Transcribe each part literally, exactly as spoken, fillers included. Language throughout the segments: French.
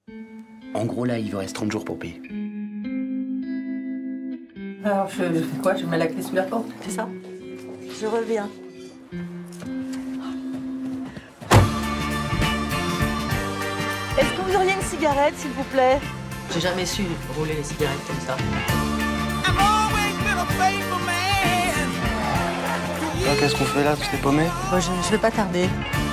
En gros, là, il vous reste trente jours pour payer. Alors, je, je fais quoi? Je mets la clé sous la porte, c'est ça? Je reviens. Est-ce que vous auriez une cigarette, s'il vous plaît? J'ai jamais su rouler les cigarettes comme ça. Qu'est-ce qu'on fait là? Tu t'es paumé? Bon, je, je vais pas tarder.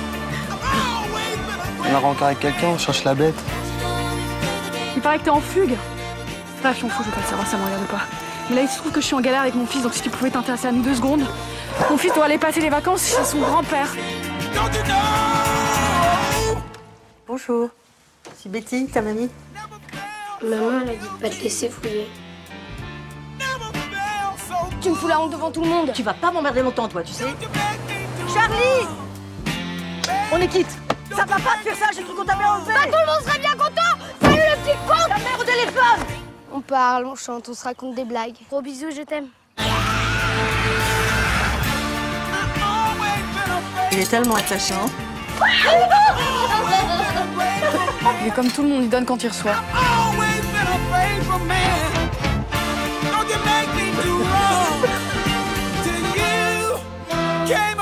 On a rencontré avec quelqu'un, on cherche la bête. Il paraît que t'es en fugue. Bref, je m'en fous, je veux pas le savoir, ça me regarde pas. Mais là, il se trouve que je suis en galère avec mon fils, donc si tu pouvais t'intéresser à nous deux secondes. Mon fils doit aller passer les vacances chez son grand-père. Bonjour. C'est Betty, ta mamie? Maman, elle a dit de pas te laisser fouiller. Tu me fous la honte devant tout le monde. Tu vas pas m'emmerder longtemps, toi, tu sais? Charlie! On est quitte. Ça va pas de faire ça, j'ai cru qu'on t'avait enlevé. Bah, tout le monde serait bien content. Salut le petit con. Ta mère au téléphone! On parle, on chante, on se raconte des blagues. Gros bisous, je t'aime. Il est tellement attachant. Il est comme tout le monde, il donne quand il reçoit. Can